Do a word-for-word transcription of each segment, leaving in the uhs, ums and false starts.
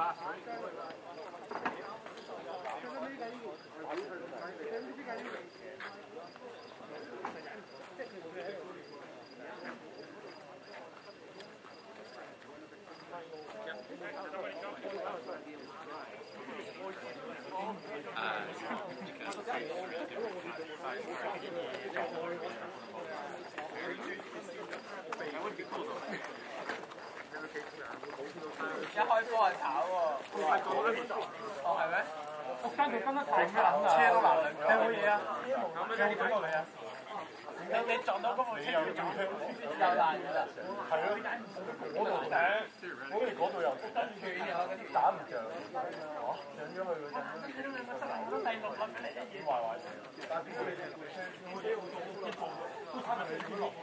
一開波係炒喎，哦係咩？我跟佢跟得太緊啦，車都鬧你，有冇嘢啊？有冇撞過你啊？你你撞到嗰部車又撞佢，又爛咗啦。係咯，嗰度頂，好似嗰度又斷咗，打唔着。哦，上咗去嗰陣。都第六粒嚟嘅嘢。壞壞地，但係邊個你哋部車好似好多都撞到，都差唔多跌落。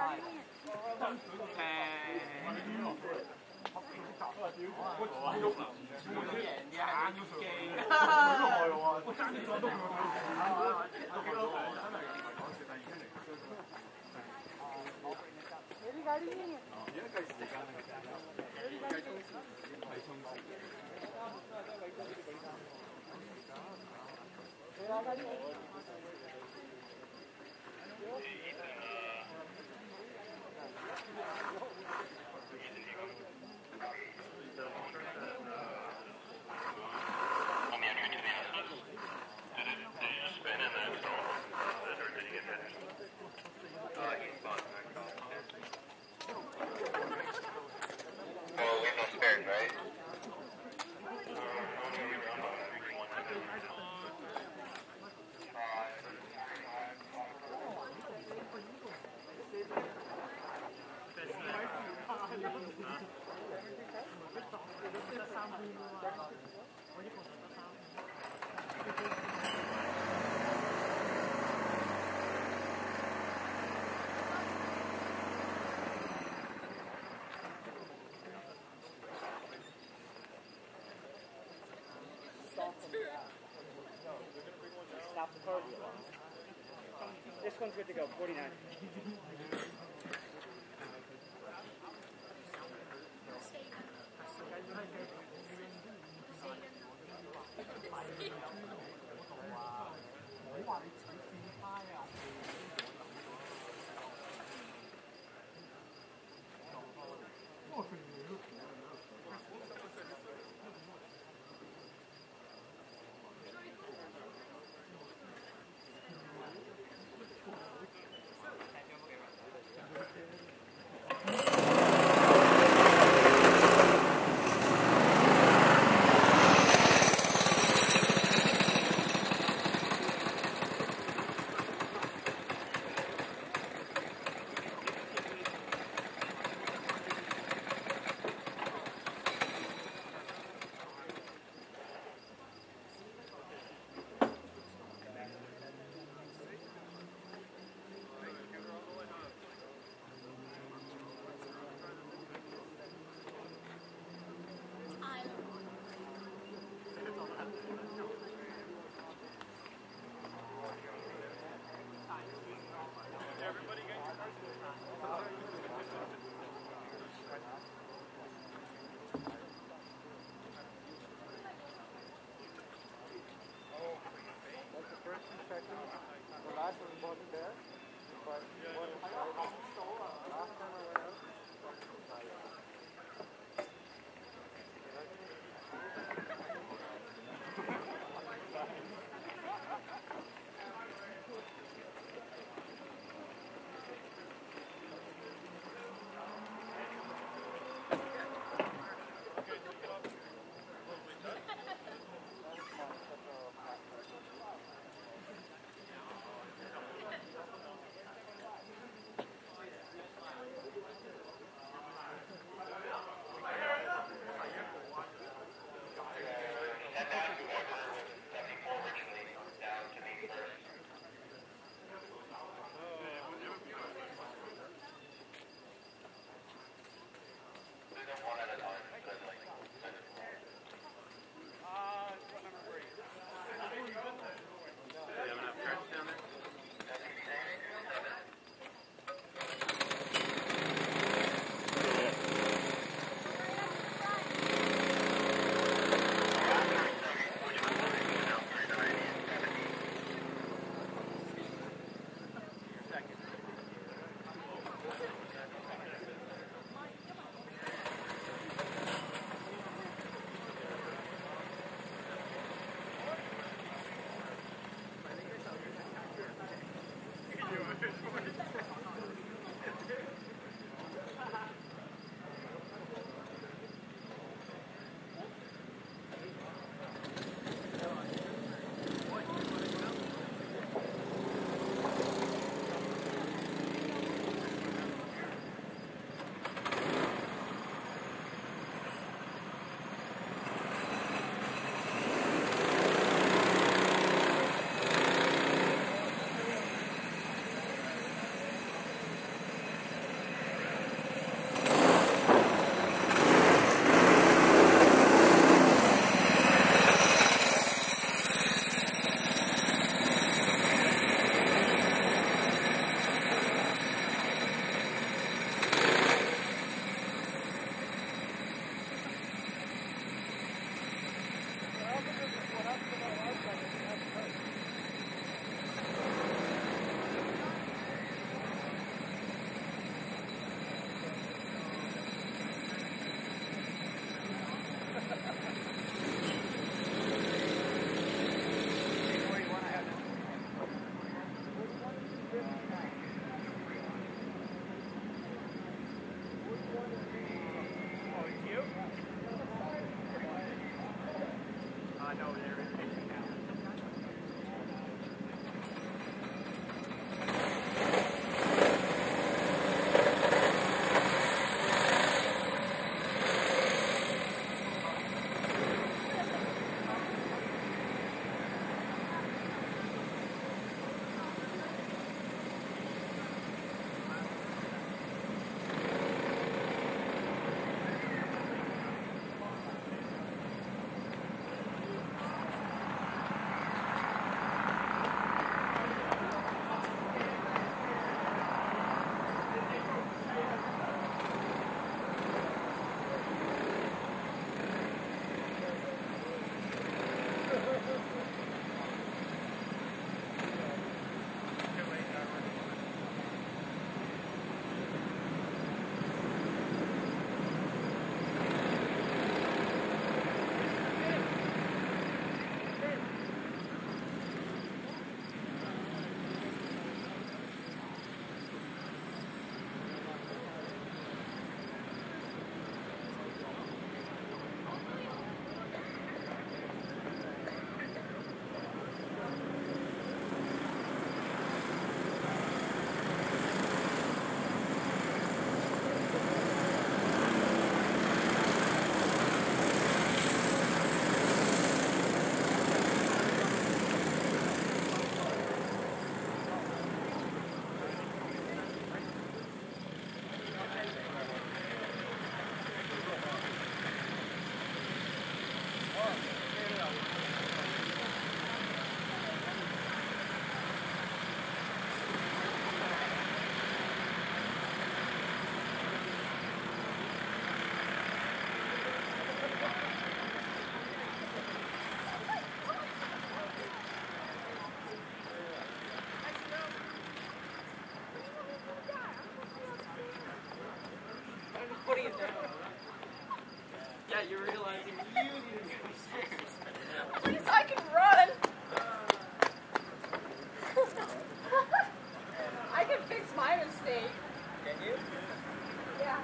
你呢啲嘢？ 而家計時間係計充時，係充時。 Stop the car. This one's good to go, forty-nine.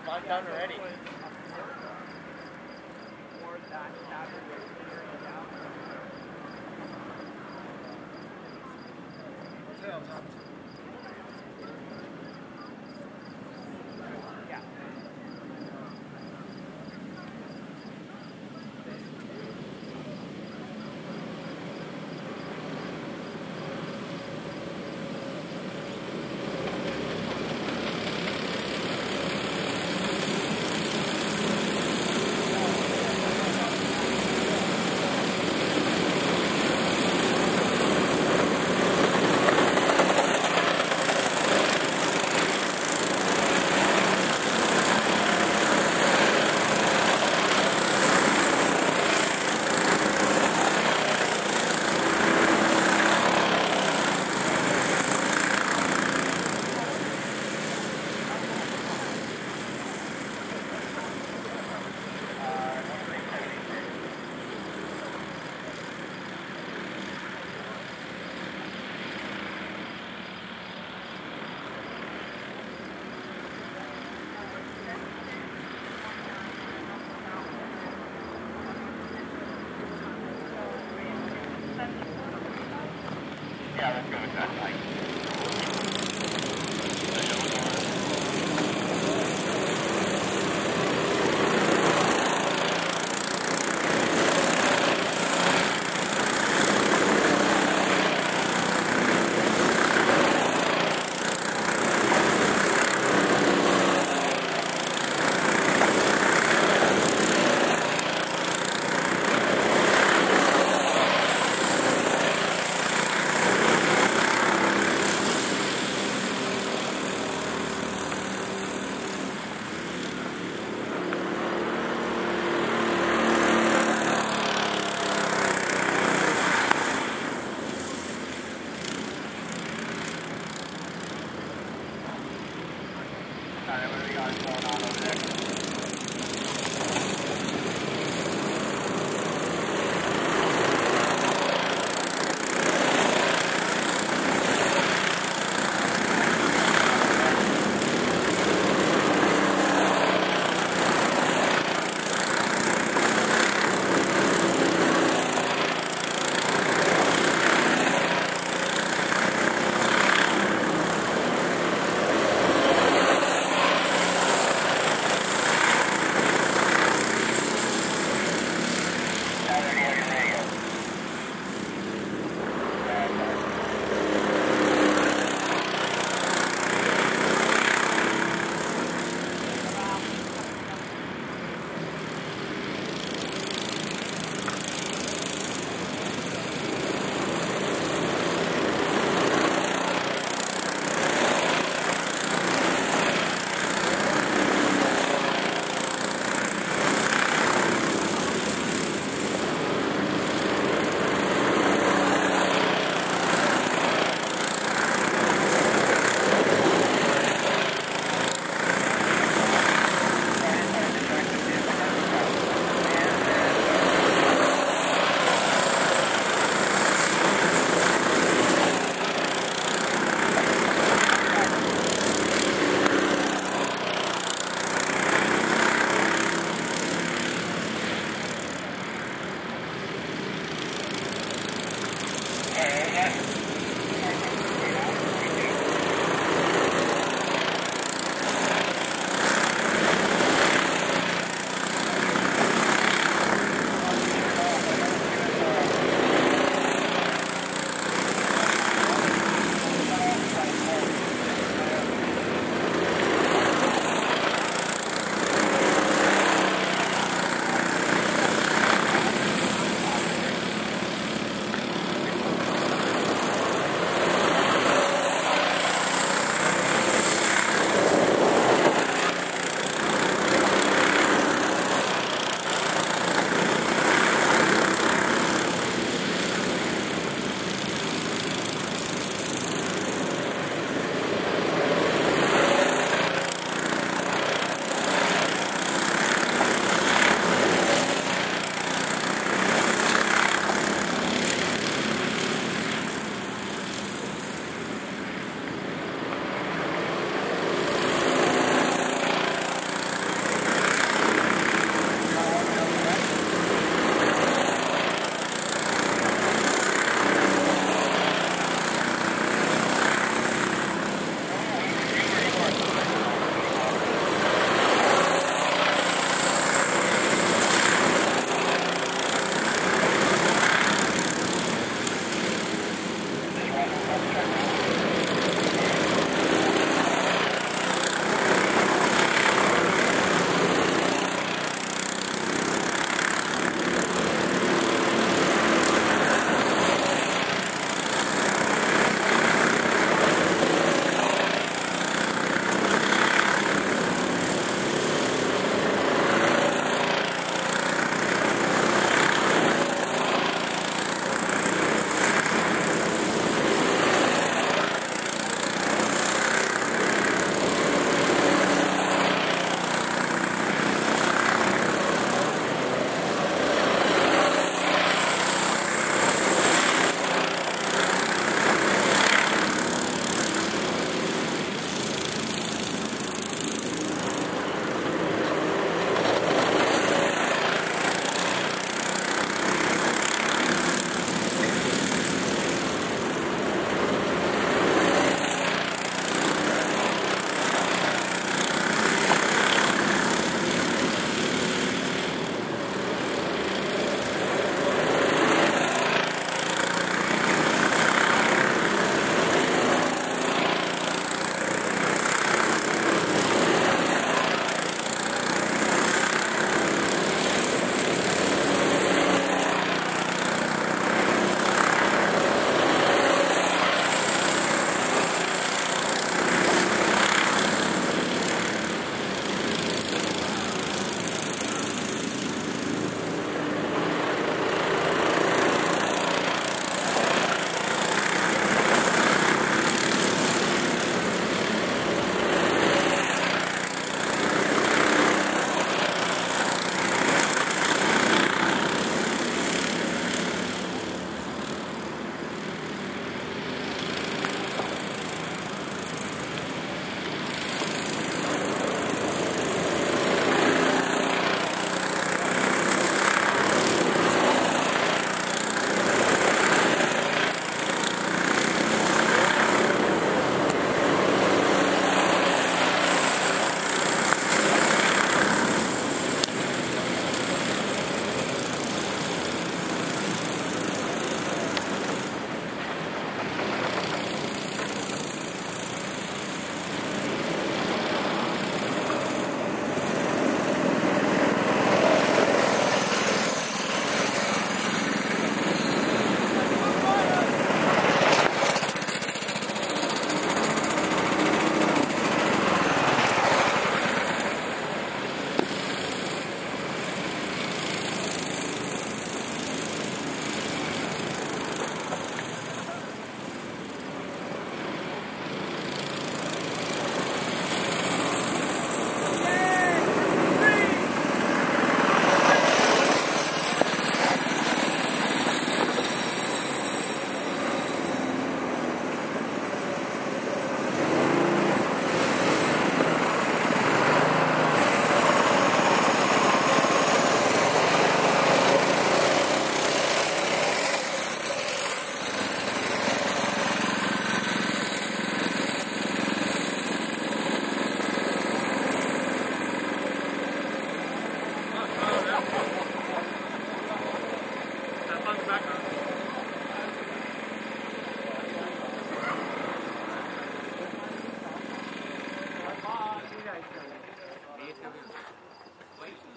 Mine done already. Yeah, let's go with that. Like, Alright, what do we got going on over there?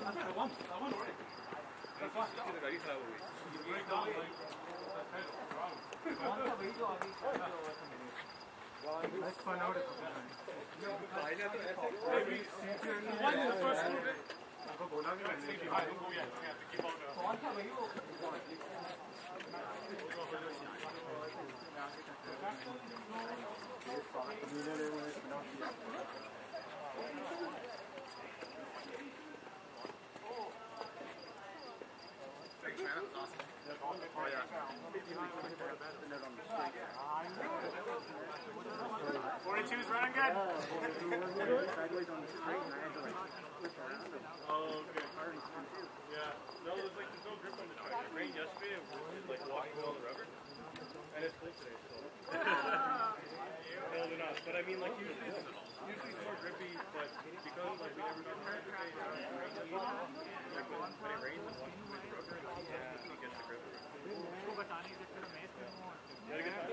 Let's find out. forty-two's running good. Sideways on the straight, and I had to like flip around and Oh, okay. hard and spin too. Yeah. No, there's like there's no grip on the track. It rained yesterday. It was like walking on the rubber, and it's cold today. So. No, they're not. But I mean, like usually, it's, usually it's more grippy. But because like we never got hurt today, like when, when it rains and walking with the rubber, yeah, it gets the grip. You had a good time?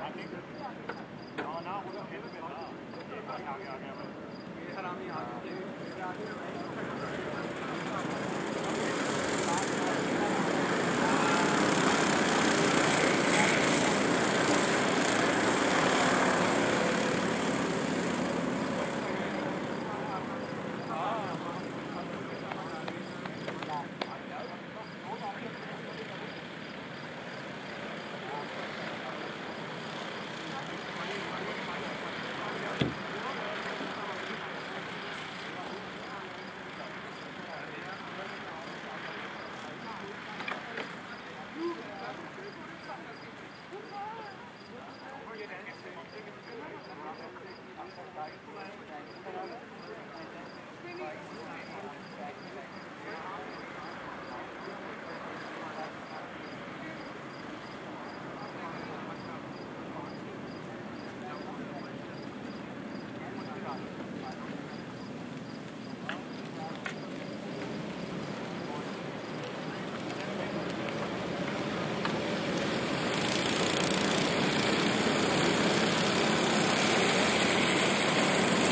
Thank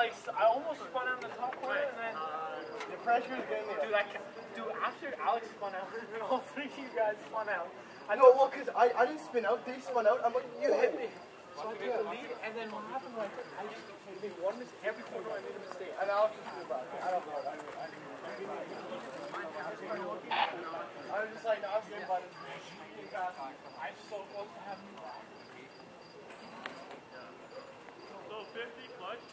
like, I almost spun out in the top corner, and then The pressure is getting there. dude, I ca- dude, after Alex spun out, all three of you guys spun out. I No, well, because I, I didn't spin out, they spun out. I'm like, You hit me. So I took the lead, and then what happened was I just made one mistake. Every corner I made a mistake. And Alex was too bad. I don't know. I, I, I was just like, no, I'm good, buddy. I'm so close to having you. So fifty clutch.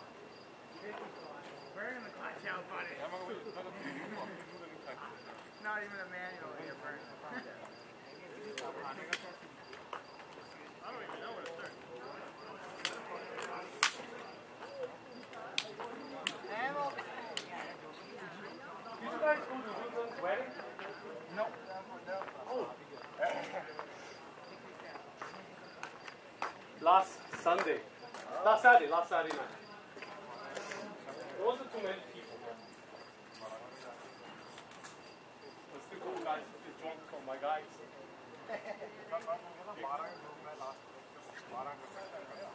We're in the clutch out, buddy. Not even a manual here, Bert. I don't even know where to start. Did you guys go to Luke's wedding? No. Oh. Last Sunday. Last Saturday, last Saturday night. There wasn't too many people. Let's the cool guys, the drunk on my guys.